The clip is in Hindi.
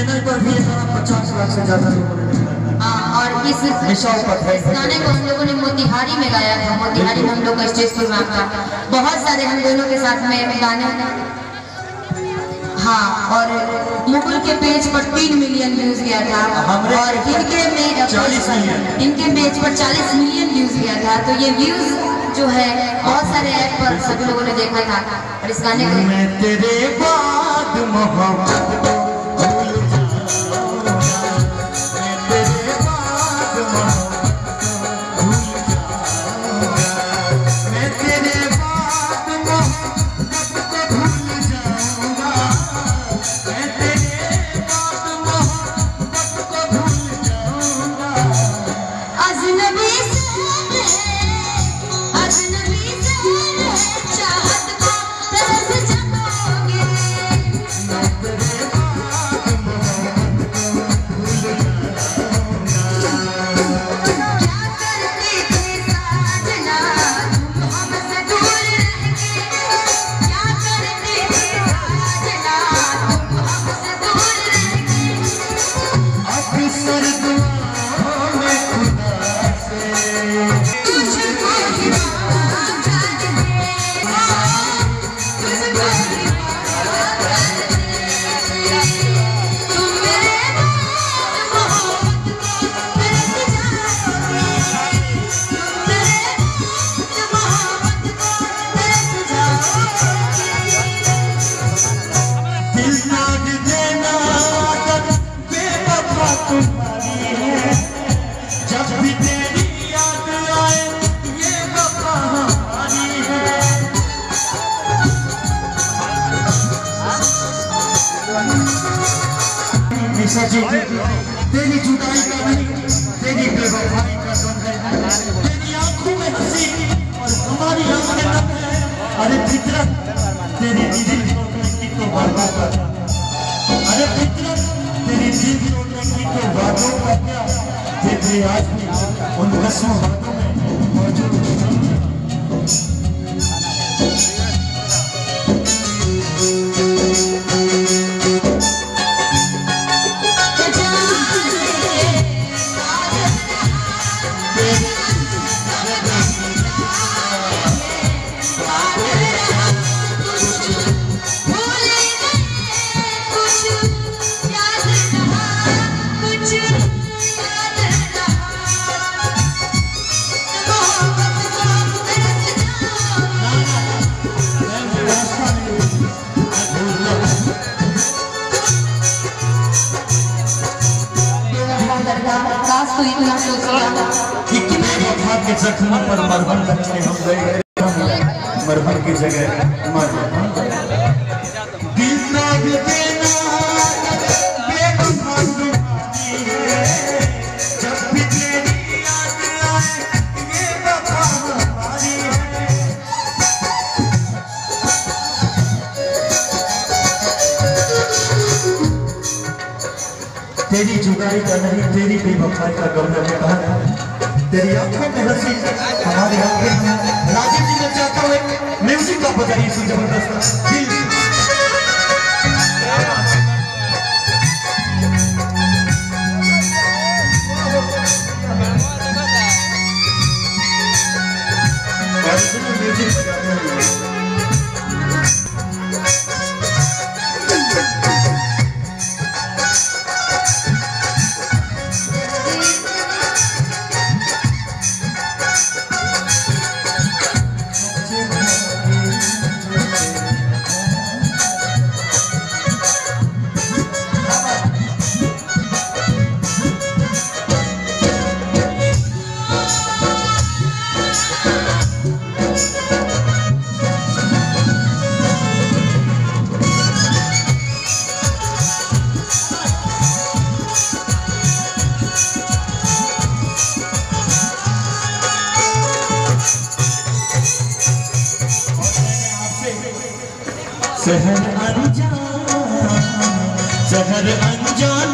चैनल पर भी 50 लाख से ज्यादा लोगों ने देखा। और इस गाने को हम लोगों ने मोतिहारी में गाया था। मोतिहारी में हम लोग का स्टेज प्रोग्राम था, बहुत सारे हम दोनों के साथ में गाने। हाँ, और मुकुल के पेज पर 3 मिलियन व्यूज गया था और इनके पेज पर 40 मिलियन व्यूज गया था। तो ये व्यूज जो है बहुत सारे ऐप पर सभी लोगों ने देखा था। और इस गाने को मैं तेरे बाद मोहब्बत को जी, तेरी जुदाई का नहीं, तेरी बेवफाई का गम है। तेरी आंखों में हंसी और हमारी आंखें नम है। अरे फितरत तेरी दिल तोड़ने की तो वादों का, अरे फितरत तेरी दिल तोड़ने की तो वादों का क्या, तेरे आज भी उन रस्मों वादों में मौजूद है। तो इतना कितने वफा के जख्मों पर मरहम रखने हम गए, मरहम की जगह मरहम दिल दाग देना बेवफा तुम्हारी है। जब भी तेरी याद आए ये वफा हमारी है। तेरी जुदाई का नहीं, तेरी बेवफाई का गम है। कहा तेरी आंखों में हंसी हमारी आंखें हैं। राजीव जी, मैं चाहता हूँ एक म्यूजिक का बजाइए सुन जबरदस्त दिल। म्यूजिक बजाते हैं शहर अनजान